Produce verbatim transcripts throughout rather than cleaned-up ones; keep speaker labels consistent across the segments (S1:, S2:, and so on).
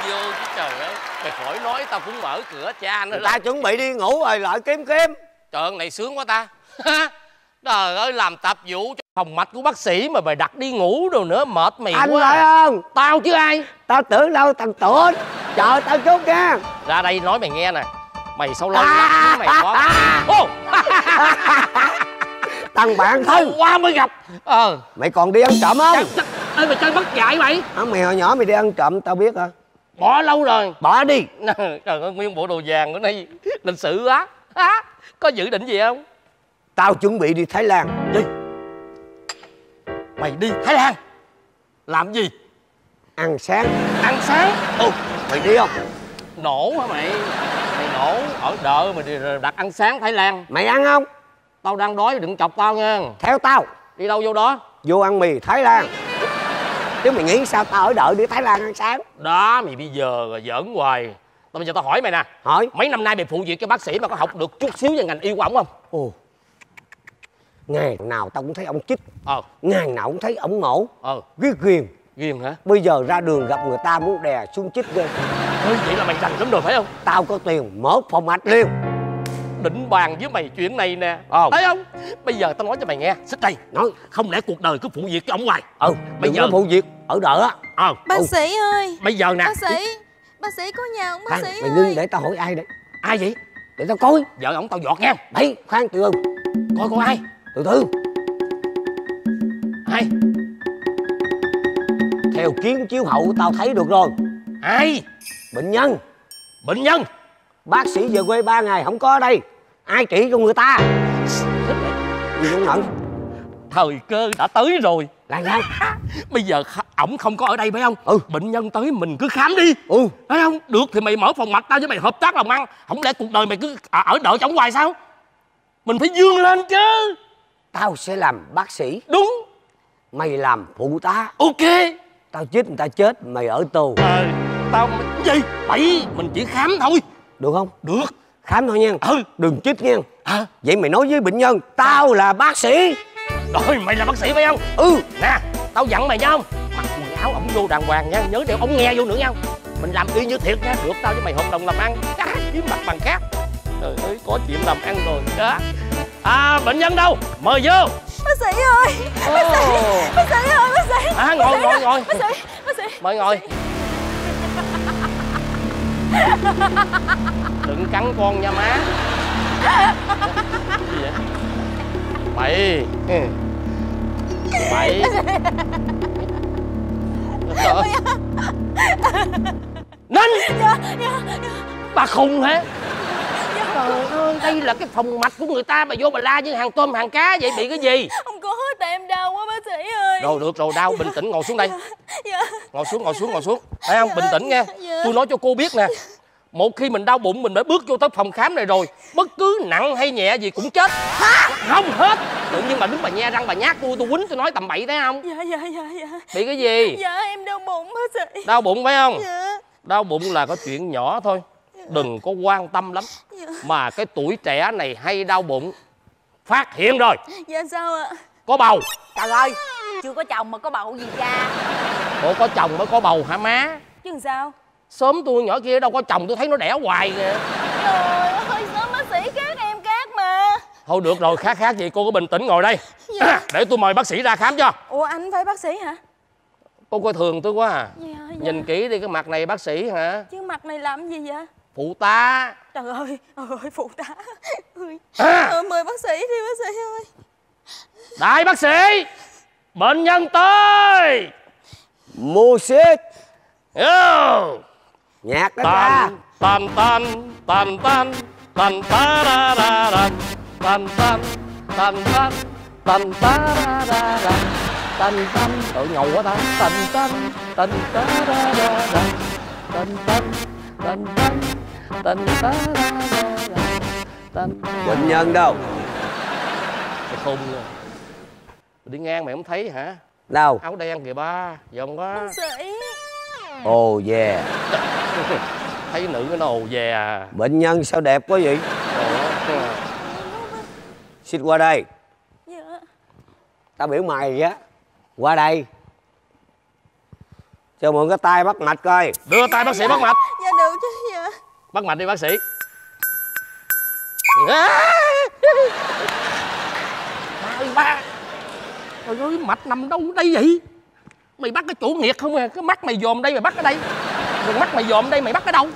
S1: vô chứ trời ơi. Mày khỏi nói tao cũng mở cửa cha nữa.
S2: Ta chuẩn bị đi ngủ rồi lại kiếm kiếm.
S1: Trời ơi, này sướng quá ta. Trời ơi, làm tạp vụ cho phòng mạch của bác sĩ mà mày đặt đi ngủ rồi nữa, mệt mày
S2: Anh
S1: quá.
S2: phải không?
S1: Tao chứ ai.
S2: Tao tưởng đâu thằng Tuấn. Chờ tao chút nha.
S1: Ra đây nói mày nghe nè. Mày sao lâu lắm mày có. Ô.
S2: Thằng bạn thân
S1: quá mới gặp. Ờ.
S2: Mày còn đi ăn trộm không?
S1: Ê, mày chơi mất dạy mày.
S2: À, mày hồi nhỏ mày đi ăn trộm tao biết hả?
S1: Bỏ lâu rồi.
S2: Bỏ đi.
S1: Trời ơi, nguyên bộ đồ vàng bữa nay lịch sự quá. À, có dự định gì không?
S2: Tao chuẩn bị đi Thái Lan.
S1: Gì? Mày đi Thái Lan làm gì?
S2: Ăn sáng.
S1: Ăn sáng?
S2: Ừ. Mày đi không?
S1: Nổ hả mày? Mày nổ ở đợi mày đi đặt ăn sáng Thái Lan.
S2: Mày ăn không?
S1: Tao đang đói, đừng chọc tao nha.
S2: Theo tao.
S1: Đi đâu vô đó?
S2: Vô ăn mì Thái Lan. Chứ mày nghĩ sao tao ở đợi đi Thái Lan ăn sáng?
S1: Đó, mày bây giờ giỡn hoài. Tao bây giờ tao hỏi mày nè.
S2: Hỏi.
S1: Mấy năm nay mày phụ việc cho bác sĩ mà có học được chút xíu về ngành y của ổng không?
S2: Ồ. Ngày nào tao cũng thấy ông chích.
S1: Ờ.
S2: Ngày nào cũng thấy ổng mổ.
S1: Ờ.
S2: Ghê ghiền.
S1: Ghiền hả?
S2: Bây giờ ra đường gặp người ta muốn đè xuống chích ghê.
S1: Ê, vậy là mày rành lắm rồi phải không?
S2: Tao có tiền mở phòng mạch liền.
S1: Định bàn với mày chuyện này nè. Ờ. Thấy không? Bây giờ tao nói cho mày nghe. Xích đây.
S2: Nói.
S1: Không lẽ cuộc đời cứ phụ việc cho ổng hoài?
S2: Ừ.
S1: Bây giờ
S2: phụ việc ở đợi á.
S1: Ờ.
S3: Bác
S2: ừ.
S3: sĩ ơi.
S1: Bây giờ nè.
S3: Bác sĩ. Bác sĩ có nhà không bác
S2: Khoan,
S3: sĩ
S2: mày
S3: ơi?
S2: ngưng để tao hỏi ai đấy.
S1: Ai vậy?
S2: Để tao coi.
S1: Vợ ổng tao giọt nha.
S2: Đấy, khoan từ từ.
S1: Coi coi ai?
S2: Từ từ.
S1: Ai?
S2: Theo kiến chiếu hậu tao thấy được rồi.
S1: Ai?
S2: Bệnh nhân.
S1: Bệnh nhân.
S2: Bác sĩ về quê ba ngày không có ở đây. Ai trị cho người ta? Gì không nổi.
S1: Thời cơ đã tới rồi.
S2: Là sao?
S1: Bây giờ ổng không có ở đây phải không?
S2: Ừ.
S1: Bệnh nhân tới mình cứ khám đi.
S2: Ừ.
S1: Thấy không? Được thì mày mở phòng mạch, tao với mày hợp tác làm ăn. Không lẽ cuộc đời mày cứ ở đợi cho ổng hoài sao? Mình phải vươn lên chứ.
S2: Tao sẽ làm bác sĩ.
S1: Đúng.
S2: Mày làm phụ tá.
S1: Ok.
S2: Tao chết người ta chết, mày ở tù.
S1: Ờ. Tao gì? Bậy. Mình chỉ khám thôi.
S2: Được không?
S1: Được.
S2: Khám thôi nha.
S1: Ừ.
S2: Đừng chích nha.
S1: À.
S2: Vậy mày nói với bệnh nhân tao là bác sĩ.
S1: Rồi mày là bác sĩ phải không?
S2: Ừ.
S1: Nè, tao dặn mày nha không? Mặc quần áo ổng vô đàng hoàng nha. Nhớ đeo ống nghe vô nữa nha. Mình làm y như thiệt nha. Được, tao với mày hợp đồng làm ăn. Á, kiếm mặt bằng khác. Trời ơi, có chuyện làm ăn rồi đó. À, bệnh nhân đâu? Mời vô.
S3: Bác sĩ ơi. Bác sĩ. Bác sĩ ơi, bác sĩ.
S1: À, ngồi ngồi ngồi.
S3: Bác sĩ. Bác sĩ.
S1: Mời ngồi. Đừng cắn con nha má. Gì vậy? Bậy. Bậy. Ninh.
S3: Dạ, dạ, dạ.
S1: Bà khùng hả?
S3: Dạ.
S1: Trời ơi, đây là cái phòng mạch của người ta mà vô bà la như hàng tôm hàng cá vậy, bị cái gì?
S3: Không có hết, tại em đau quá bác sĩ ơi.
S1: Rồi được rồi, đau bình tĩnh, ngồi xuống đây.
S3: Dạ.
S1: Ngồi xuống, ngồi xuống, ngồi xuống. Thấy không? Bình tĩnh nha.
S3: Dạ.
S1: Tôi nói cho cô biết nè. Một khi mình đau bụng mình đã bước vô tới phòng khám này rồi, bất cứ nặng hay nhẹ gì cũng chết. Không hết. Tự nhiên bà đứng bà nhe răng bà nhát tôi, tôi quýnh tôi nói tầm bậy thấy không?
S3: Dạ, dạ, dạ, dạ.
S1: Bị cái gì?
S3: Dạ, em đau bụng bác sĩ.
S1: Đau bụng phải không?
S3: Dạ.
S1: Đau bụng là có chuyện nhỏ thôi. Đừng có quan tâm lắm.
S3: Dạ.
S1: Mà cái tuổi trẻ này hay đau bụng. Phát hiện rồi.
S3: Dạ sao ạ?
S1: Có bầu.
S3: Trời ơi, chưa có chồng mà có bầu gì cha?
S1: Ủa có chồng mới có bầu hả má?
S3: Chứ sao?
S1: Sớm tôi nhỏ kia đâu có chồng, tôi thấy nó đẻ hoài kìa.
S3: Trời ơi, sớm bác sĩ khác em khác mà.
S1: Thôi được rồi, khác khác gì cô cứ bình tĩnh ngồi đây.
S3: Dạ.
S1: À, để tôi mời bác sĩ ra khám cho.
S3: Ủa anh phải bác sĩ hả?
S1: Cô coi thường tôi quá à.
S3: Dạ, dạ.
S1: Nhìn kỹ đi, cái mặt này bác sĩ hả?
S3: Chứ mặt này làm gì vậy?
S1: Phụ tá.
S3: Trời ơi, ơi phụ tá. Ơi.
S1: À.
S3: Ờ, mời bác sĩ đi bác sĩ ơi.
S1: Đại bác sĩ, bệnh nhân tới.
S2: Music.
S1: Yo.
S2: Nhạc đó ra.
S1: Tan tan tan tan tan ta ra ra ra tan tan tan tan tan ta ra ra ra tan tan. Tự ngầu quá ta. Tan tan tan ta ra ra ra tan tan tan tan tan ta ra ra ra tan.
S2: Bệnh nhân đâu?
S1: Mày khùng rồi. Đi ngang mày không thấy hả?
S2: Đâu?
S1: Áo đen kìa ba, giọng quá.
S3: Bác sĩ.
S2: Ồ oh, yeah.
S1: Thấy nữ cái nó ồ về à.
S2: Bệnh nhân sao đẹp quá vậy?
S1: Ủa.
S2: Xích qua đây.
S3: Dạ.
S2: Tao biểu mày á. Qua đây. Cho mượn cái tay bắt mạch coi.
S1: Đưa tay bác sĩ bắt mạch.
S3: Dạ được chứ. Dạ.
S1: Bắt mạch đi bác sĩ. Ơi ba. Trời ơi, mạch nằm đâu đây vậy? Mày bắt cái chỗ nghiệt không à? Cái mắt mày dòm đây mày bắt ở đây. Rồi mắt mày dòm đây mày bắt ở đâu?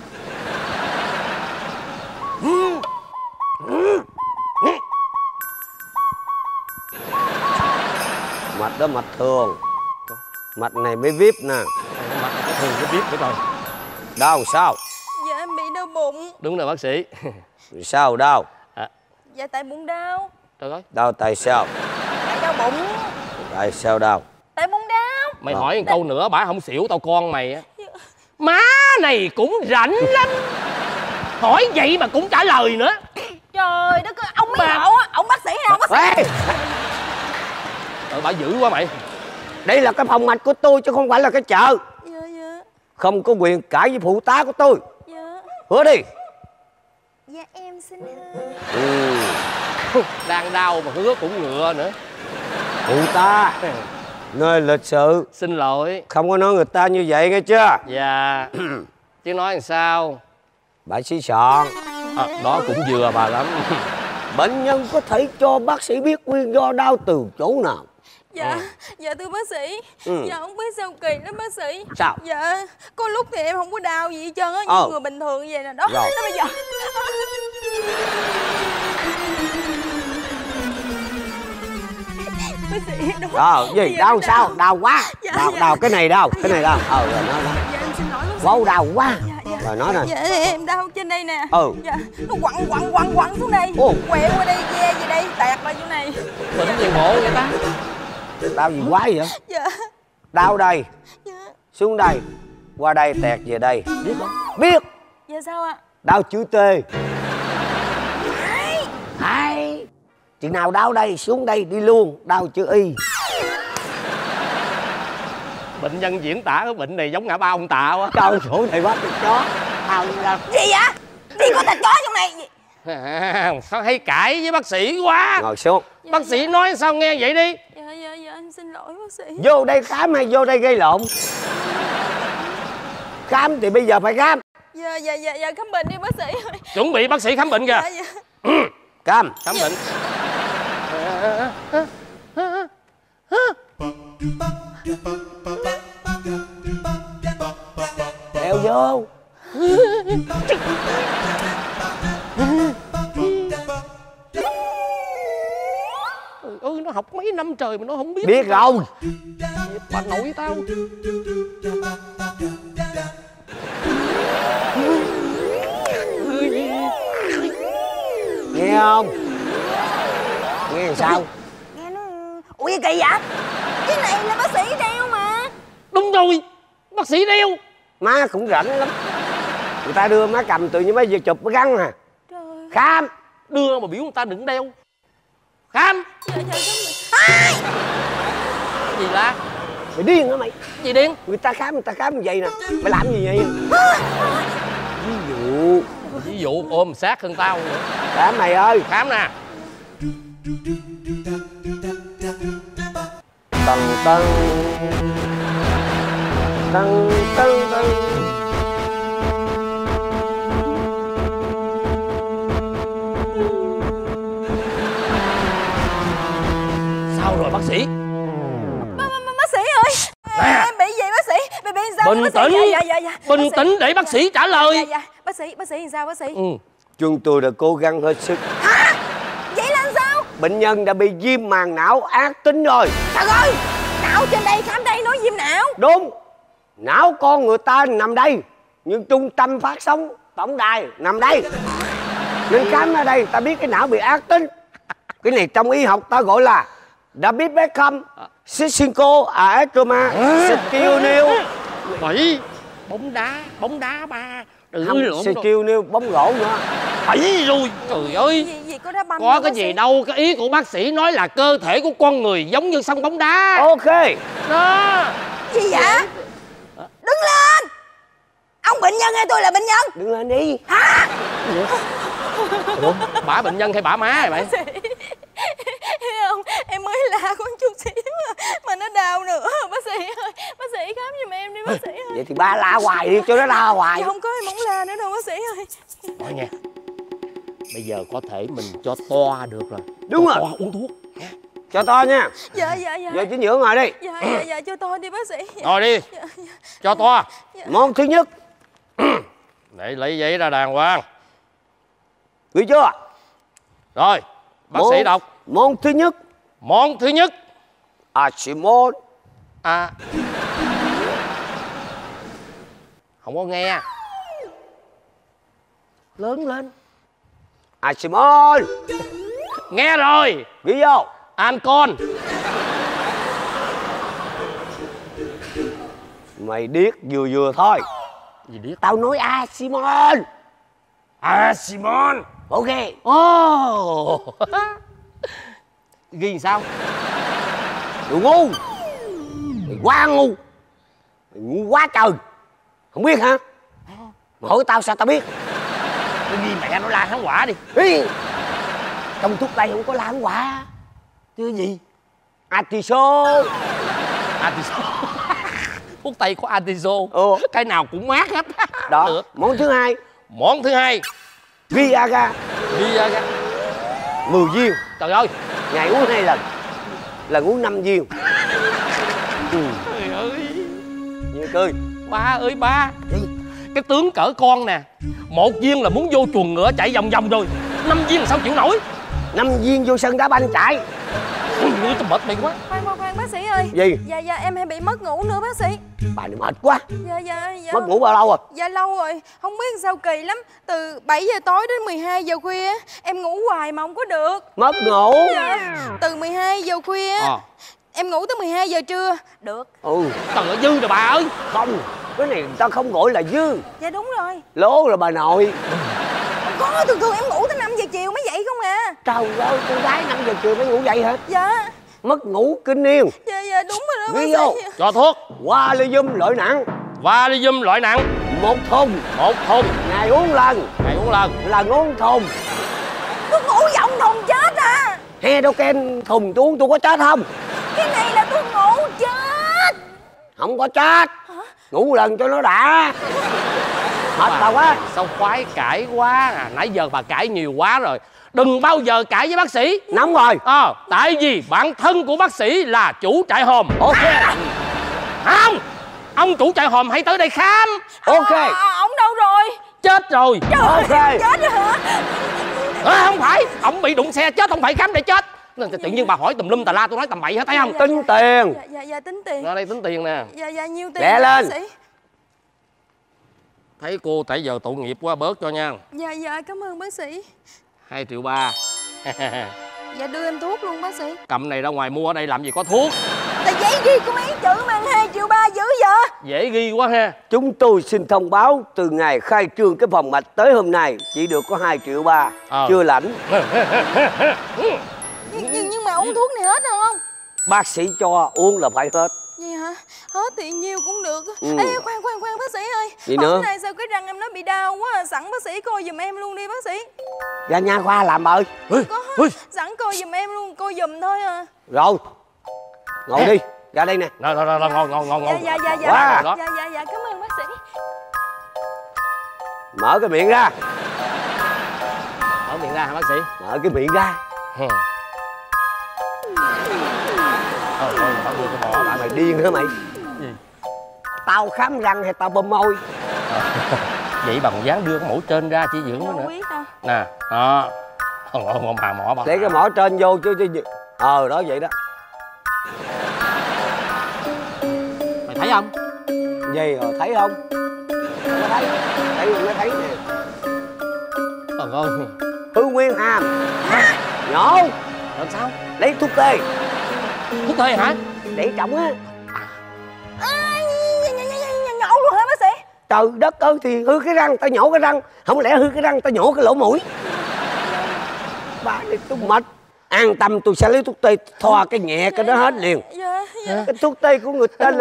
S2: Mạch đó mạch thường. Mạch này mới víp nè.
S1: Mạch thường cái biết của tôi.
S2: Đau sao?
S3: Dạ em bị đau bụng.
S1: Đúng rồi bác sĩ.
S2: Sao đau?
S1: À.
S3: Dạ tại bụng đau.
S1: Trời ơi.
S2: Đau tại sao?
S3: Tại đau bụng.
S2: Tại sao đau?
S3: Tại bụng đau.
S1: Mày
S2: à.
S1: hỏi một câu nữa bả không xỉu tao con mày á. Má này cũng rảnh lắm. Hỏi vậy mà cũng trả lời nữa.
S3: Trời đất ơi, ông biết bộ á, ông bác sĩ nào bác sĩ.
S2: Ê!
S1: Trời, bả dữ quá mày.
S2: Đây là cái phòng mạch của tôi chứ không phải là cái chợ.
S3: Dạ dạ.
S2: Không có quyền cãi với phụ tá của tôi.
S3: Dạ.
S2: Hứa đi.
S3: Dạ em xin hứa.
S2: Ừ.
S1: Đang đau mà hứa cũng ngựa nữa.
S2: Phụ tá nơi lịch sự.
S1: Xin lỗi.
S2: Không có nói người ta như vậy nghe chưa?
S1: Dạ. Chứ nói làm sao?
S2: Bà sĩ chọn.
S1: À, đó cũng vừa bà lắm.
S2: Bệnh nhân có thể cho bác sĩ biết nguyên do đau từ chỗ nào.
S3: Dạ,
S1: Ừ.
S3: dạ thưa bác sĩ.
S2: Ừ.
S3: Dạ không biết sao kỳ lắm bác sĩ.
S2: Sao?
S3: Dạ, có lúc thì em không có đau gì hết trơn á, như
S2: Ờ.
S3: người bình thường vậy nè đó.
S2: Rồi.
S3: Đó bây giờ. Bác sĩ đúng.
S2: Ờ, gì?
S3: Dạ,
S2: Đau
S3: đau.
S2: sao? Đau quá.
S3: Dạ,
S2: Đau,
S3: dạ.
S2: đau cái này đau. Cái này đau. Ờ, rồi nói nói.
S3: Dạ em xin lỗi bác sĩ.
S2: Wow, đau quá.
S3: Dạ, dạ.
S2: Rồi nói nè.
S3: Dạ em đau trên đây nè.
S2: Ừ.
S3: Dạ, nó quặn quặn quặn quặn xuống đây.
S2: Ồ.
S3: Quẹo qua đây, ve về đây, tẹt lại chỗ này.
S1: Bệnh gì ngộ vậy ta?
S2: Đau gì quá vậy?
S3: Dạ.
S2: Đau đây,
S3: Dạ.
S2: xuống đây, qua đây, tẹt về đây. Biết không? Biết.
S3: Dạ sao ạ?
S2: Đau chữ T. Hai. Chừng nào đau đây, xuống đây, đi luôn. Đau chữ Y.
S1: Bệnh nhân diễn tả cái bệnh này giống ngã ba ông Tạ quá.
S2: Đau chỗ này quá thịt chó. Đau ra.
S3: Gì vậy? Gì có thịt chó trong này? Gì?
S1: À, sao hay cãi với bác sĩ quá.
S2: Ngồi xuống.
S3: Dạ,
S1: Bác sĩ nói sao nghe vậy đi.
S3: Dạ dạ dạ em xin lỗi bác sĩ.
S2: Vô đây khám hay vô đây gây lộn? Khám thì bây giờ phải khám.
S3: Dạ dạ dạ dạ khám bệnh đi bác sĩ.
S1: Chuẩn bị bác sĩ khám bệnh kìa.
S3: Dạ dạ.
S2: Khám.
S1: Khám bệnh.
S2: Đeo vô.
S1: Trời ơi, nó học mấy năm trời mà nó không biết.
S2: Biết rồi.
S1: Bà nội tao.
S2: Nghe không? Nghe làm sao?
S3: Nghe nó. Ủa gì kỳ vậy? Cái này là bác sĩ đeo mà.
S1: Đúng rồi, bác sĩ đeo.
S2: Má cũng rảnh lắm. Người ta đưa má cầm tự nhiên mấy giờ chụp mới gắn à.
S3: Trời.
S2: Khám.
S1: Đưa mà biểu người ta đừng đeo. Khám.
S3: Dạ dạ khám bệnh.
S1: Gì la?
S2: Mày điên hả mày?
S1: Gì điên?
S2: Người ta khám người ta khám như vậy nè. Mày làm gì vậy? Ví dụ.
S1: Ví dụ ôm sát hơn tao nữa.
S2: Khám mày ơi.
S1: Khám nè.
S2: Tần tần. Tần tần tần.
S1: Sao rồi bác sĩ?
S3: Bác sĩ ơi. Em bị gì bác sĩ? Bị bị sao?
S1: Bình
S3: bác sĩ?
S1: tĩnh.
S3: Dạ dạ dạ.
S1: Bình
S3: Bác sĩ.
S1: tĩnh để bác sĩ trả lời.
S3: Dạ dạ. Bác sĩ bác sĩ làm sao bác sĩ?
S1: Ừ.
S2: Chúng tôi đã cố gắng hết sức.
S3: Hả? Vậy là sao?
S2: Bệnh nhân đã bị viêm màng não ác tính rồi.
S3: Trời ơi. Não trên đây khám đây nói viêm não.
S2: Đúng. Não con người ta nằm đây, nhưng trung tâm phát sóng tổng đài nằm đây. Nên khám ở đây ta biết cái não bị ác tính. Cái này trong y học ta gọi là David Beckham, Sissinko, Aetroma, Skillnil.
S1: Bảy. Bóng đá, bóng đá ba. Đừng
S2: Không,
S1: lộn rồi.
S2: Skillnil bóng rổ nữa.
S1: Bảy rồi. Trời ơi.
S3: Gì gì có đá banh
S1: Có
S3: đâu,
S1: cái
S3: bác
S1: gì
S3: sĩ?
S1: đâu. Cái ý của bác sĩ nói là cơ thể của con người giống như sân bóng đá.
S2: Ok.
S1: Đó.
S3: Gì vậy? Đứng lên. Ông bệnh nhân hay tôi là bệnh nhân?
S2: Đứng lên đi.
S3: Hả?
S1: Ủa, bả bệnh nhân hay bả má vậy bạn?
S3: Bác sĩ. Thấy không? Em mới la con chút xíu mà, mà nó đau nữa. Bác sĩ ơi, bác sĩ khám giùm em đi bác sĩ ơi.
S2: Vậy thì ba la hoài đi cho nó la hoài.
S3: Dạ không có, em không la nữa đâu bác sĩ ơi.
S1: Nói nghe, bây giờ có thể mình cho toa được rồi.
S2: Đúng
S1: cho
S2: rồi.
S1: Toa uống thuốc.
S2: Cho to nha.
S3: Dạ dạ dạ.
S2: Vô chính giữa ngồi đi.
S3: Dạ dạ dạ cho tôi đi bác sĩ. Dạ.
S1: Ngồi đi.
S3: Dạ, dạ.
S1: Cho toa.
S3: Dạ.
S2: Món thứ nhất.
S1: Để lấy giấy ra đàng hoàng.
S2: Ghi chưa?
S1: Rồi, bác
S2: món,
S1: sĩ đọc.
S2: Món thứ nhất.
S1: Món thứ nhất.
S2: Asimon.
S1: À. Không có nghe. Lớn lên.
S2: Asimon.
S1: Nghe rồi.
S2: Ghi vô.
S1: Ancon.
S2: Mày điếc vừa vừa thôi.
S1: Gì điếc?
S2: Tao nói Asimon.
S1: Asimon.
S2: Ok.
S1: Ồ. Ghi sao?
S2: Đồ ngu. Mày quá ngu. Mày ngu quá trời. Không biết hả? Mà hỏi tao sao tao biết?
S1: Tôi ghi mẹ nó la kháng quả đi.
S2: Ý. Trong thuốc tây không có la kháng quả.
S1: Chứ gì?
S2: Atiso.
S1: Atiso. Thuốc tây có atiso.
S2: Ừ.
S1: Cái nào cũng mát hết.
S2: Đó.
S1: Được.
S2: Món thứ hai.
S1: Món thứ hai.
S2: Viagra.
S1: Viagra.
S2: mười viên.
S1: Trời ơi.
S2: Ngày uống hai lần. Lần uống năm viên. Ừ.
S1: Trời ơi.
S2: Như cười.
S1: Ba ơi ba.
S2: Gì?
S1: Cái tướng cỡ con nè, một viên là muốn vô chuồng ngựa chạy vòng vòng rồi, năm viên là sao chịu nổi.
S2: Năm viên vô sân đá banh chạy.
S1: Ui, tao mệt mày quá.
S3: Khoan khoan khoan bác sĩ ơi.
S2: Gì?
S3: Dạ dạ em hay bị mất ngủ nữa bác sĩ.
S2: Bà này mệt quá.
S3: Dạ dạ dạ.
S2: Mất ngủ bao lâu rồi?
S3: Dạ lâu rồi, không biết sao kỳ lắm. Từ bảy giờ tối đến mười hai giờ khuya em ngủ hoài mà không có được.
S2: Mất ngủ.
S3: Dạ. Từ mười hai giờ khuya
S1: À.
S3: em ngủ tới mười hai giờ trưa. Được.
S2: Ừ.
S1: Trời ơi dư rồi bà ơi.
S2: Không. Cái này tao không gọi là dư.
S3: Dạ đúng rồi.
S2: Lố là bà nội.
S3: Không có, thường thường em ngủ tới năm giờ chiều mới dậy không à.
S2: Trời ơi, con gái năm giờ chiều mới ngủ dậy hả?
S3: Dạ.
S2: Mất ngủ kinh niên.
S3: Dạ dạ đúng rồi đó
S2: Ghi
S3: bác
S2: vô.
S3: sĩ.
S1: Cho thuốc.
S2: Valium loại nặng.
S1: Valium loại nặng.
S2: Một thùng.
S1: Một thùng.
S2: Ngày uống lần.
S1: Ngày uống lần.
S2: Lần uống thùng.
S3: Tôi ngủ vòng thùng chết à.
S2: Hedoken thùng tôi uống tôi có chết không?
S3: Cái này là tôi ngủ chết.
S2: Không có chết.
S3: Hả?
S2: Ngủ lần cho nó đã. Mệt bà quá.
S1: Sao khoái cãi quá à. Nãy giờ bà cãi nhiều quá rồi. Đừng bao giờ cãi với bác sĩ.
S2: Nóng rồi.
S1: Ờ, à, tại vì bản thân của bác sĩ là chủ trại hòm.
S2: Ok.
S1: Không. Ông chủ trại hòm hãy tới đây khám.
S2: Ok.
S3: À, à, ông đâu rồi?
S1: Chết rồi.
S3: Trời
S2: Ok.
S3: ơi, chết rồi hả?
S1: À, không phải. Ông bị đụng xe chết, không phải khám để chết. Tự nhiên bà hỏi tùm lum tà la, tôi nói tầm bậy hết, thấy không?
S3: Dạ,
S2: Tính tiền.
S3: Dạ dạ dạ tính tiền.
S1: Ra đây tính tiền nè.
S3: Dạ dạ nhiêu tiền?
S2: Lẹ lên.
S3: Bác sĩ?
S1: Thấy cô tại giờ tội nghiệp quá, bớt cho nha.
S3: Dạ dạ cảm ơn bác sĩ.
S1: Hai triệu ba.
S3: Dạ đưa em thuốc luôn bác sĩ.
S1: Cầm này ra ngoài mua, ở đây làm gì có thuốc.
S3: Tờ giấy ghi có mấy chữ mà hai triệu ba dữ vậy?
S1: Dễ ghi quá ha.
S2: Chúng tôi xin thông báo từ ngày khai trương cái phòng mạch tới hôm nay chỉ được có hai triệu ba.
S1: Ờ.
S2: Chưa lãnh.
S3: Nhưng, nhưng, nhưng mà uống thuốc này hết rồi không?
S2: Bác sĩ cho uống là phải hết.
S3: Vậy hả? Hết thì nhiêu cũng được.
S2: Ừ.
S3: Ê khoan khoan khoan bác sĩ ơi.
S2: Gì
S3: Hôm
S2: nữa?
S3: nay sao cái răng em nó bị đau quá à. Sẵn bác sĩ coi giùm em luôn đi bác sĩ.
S2: Ra nha khoa làm ơi.
S3: Có
S1: Ui.
S3: sẵn coi giùm em luôn, coi giùm thôi à.
S2: Rồi. Ngồi đi. Ra đây nè.
S1: Rồi rồi rồi, ngon ngon ngon
S3: Dạ
S1: ngon.
S3: dạ dạ dạ.
S2: Quá.
S1: Đó.
S3: Dạ dạ dạ cảm ơn bác sĩ.
S2: Mở cái miệng ra.
S1: Mở miệng ra hả bác sĩ?
S2: Mở cái miệng ra.
S1: Thôi thôi, tao đưa cái mỏ lại.
S2: Mày điên hả mày?
S1: Gì?
S2: Tao khám răng hay tao bơm môi?
S1: Vậy bằng dáng đưa cái mũ trên ra chỉ dưỡng
S3: Dạ
S1: nó
S3: không
S1: nữa.
S3: biết đâu.
S1: Nè, đó. Không không không bà mỏ bà.
S2: Để cái mỏ trên vô chứ chứ. Ờ đó vậy đó.
S1: Mày thấy không?
S2: Gì rồi thấy không? Không có thấy. Thấy rồi mới thấy nè.
S1: Trời ơi.
S2: Hư Nguyên Hàm. Nhổ.
S1: Làm sao?
S2: Lấy thuốc tê.
S1: Thuốc tê hả?
S2: Để trọng á.
S3: À, nhổ luôn hả bác sĩ?
S2: Trời đất ơi thì hư cái răng tao nhổ cái răng. Không lẽ hư cái răng tao nhổ cái lỗ mũi. Bà này tôi mệt. An tâm tôi sẽ lấy thuốc tê thoa cái nhẹ cái đó hết liền.
S3: Dạ dạ.
S2: Cái thuốc tê của người ta là...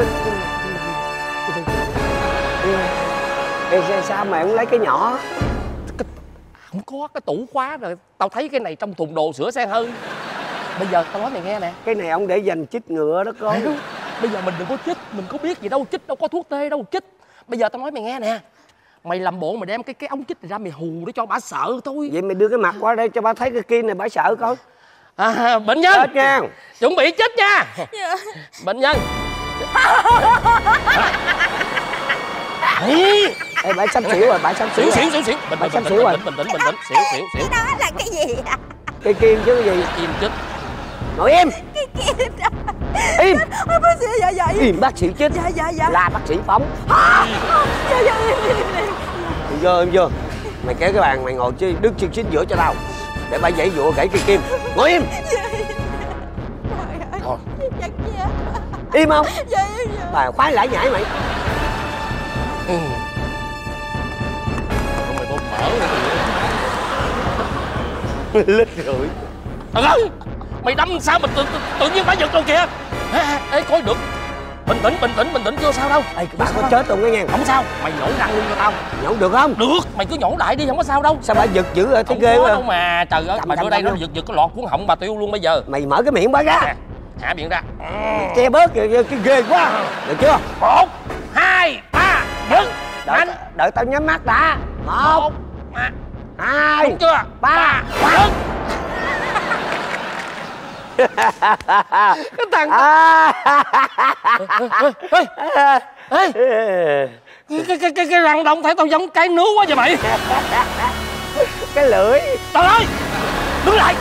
S2: Ê, sao mày không lấy cái nhỏ?
S1: Không có cái tủ khóa rồi. Tao thấy cái này trong thùng đồ sữa xe hơi. Bây giờ tao nói mày nghe nè.
S2: Cái này ông để dành chích ngựa đó con.
S1: Bây giờ mình đừng có chích. Mình có biết gì đâu chích, đâu có thuốc tê đâu chích. Bây giờ tao nói mày nghe nè, mày làm bộ mày đem cái cái ống chích này ra mày hù để cho bà sợ thôi.
S2: Vậy mày đưa cái mặt qua đây cho bà thấy cái kim này bà sợ coi.
S1: À, bệnh nhân
S2: Chết nha.
S1: Chuẩn bị chích nha.
S3: Dạ.
S1: Bệnh nhân.
S2: Ê, bà sắp xỉu rồi, bà sắp xỉu
S1: Xỉu
S2: rồi.
S1: xỉu xỉu xỉu. Bình
S2: Bà
S1: tĩnh
S2: sắp
S1: bình
S2: xỉu
S1: tĩnh
S2: rồi.
S1: bình tĩnh bình tĩnh. Xỉu xỉu xỉu.
S3: Cái đó là cái gì ạ?
S2: Cây kim chứ cái gì.
S1: Kim chích.
S2: Ngồi im.
S3: Cái kia đó.
S2: Im.
S3: Ôi, bác sĩ dạ dạ im.
S2: Im bác sĩ chích.
S3: Dạ dạ dạ.
S2: Là bác sĩ phóng.
S3: Dạ dạ im im im.
S2: Im vô, im vô. Mày kéo cái bàn, mày ngồi chứ đứng chân chính giữa cho tao. Để bà dãy dụa gãy cây kim. Ngồi im.
S1: Thôi.
S3: Dạ dạ.
S2: Im không?
S3: Dạ dạ.
S2: Bà khoái lãi nhãi mày.
S1: Ừ. Không mày có mở nữa.
S2: Lít rưỡi.
S1: Trời ơi, mày đâm sao mà tự, tự, tự nhiên phải giật đâu kìa. Ê, ê, coi được. Bình tĩnh, bình tĩnh, bình tĩnh, chưa sao đâu.
S2: Ê, bà có chết không nghe?
S1: Không sao, mày nhổ răng luôn cho tao.
S2: Nhậu được không?
S1: Được, mày cứ nhổ đại đi, không có sao đâu.
S2: Sao bà giật dữ rồi, thấy
S1: Không
S2: ghê
S1: có
S2: quá.
S1: đâu mà, trời ơi,
S2: Cầm,
S1: mày
S2: cầm,
S1: đưa đây
S2: cầm
S1: nó
S2: luôn.
S1: giật giật cái lọt cuốn họng bà tiêu luôn bây giờ.
S2: Mày mở cái miệng bà ra.
S1: Nè, hả miệng ra.
S2: Che bớt kìa, cái ghê quá. Được chưa?
S1: Một, hai, ba, dừng.
S2: Đợi,
S1: Anh.
S2: đợi tao nhắm mắt đã. Một,
S1: Một, à,
S2: hai,
S1: đúng chưa?
S2: ba,
S1: dừng.
S2: cái thằng à.
S1: Ê, ê, ê, cái, cái, cái, cái, cái răng đông thấy tao giống cái nứa quá vậy mày.
S2: Cái lưỡi.
S1: Trời ơi, đứng lại.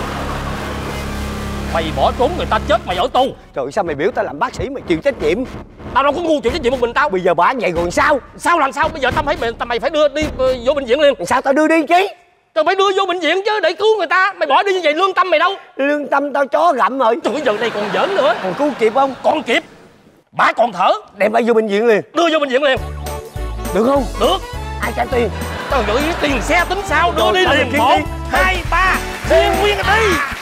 S1: Mày bỏ trốn người ta chết mày ở tù.
S2: Trời, sao mày biểu tao làm bác sĩ mày chịu trách nhiệm?
S1: Tao đâu có ngu chịu trách nhiệm một mình tao.
S2: Bây giờ bà vậy rồi sao?
S1: Sao làm sao bây giờ tao thấy mày tao mày phải đưa đi ờ, vô bệnh viện liền.
S2: Sao tao đưa đi chứ?
S1: Tao phải đưa vô bệnh viện chứ để cứu người ta. Mày bỏ đi như vậy lương tâm mày đâu.
S2: Lương tâm tao chó gặm rồi.
S1: Trời ơi, giờ này còn giỡn nữa.
S2: Còn cứu kịp không?
S1: Còn kịp. Bà còn thở.
S2: Đem bà vô bệnh viện liền.
S1: Đưa vô bệnh viện liền.
S2: Được không?
S1: Được.
S2: Ai trả tiền?
S1: Tao gửi tiền xe tính sao. Đưa
S2: Rồi,
S1: đi
S2: tao
S1: liền.
S2: đi,
S1: Một,
S2: đi.
S1: hai, ba. Xuyên nguyên đi.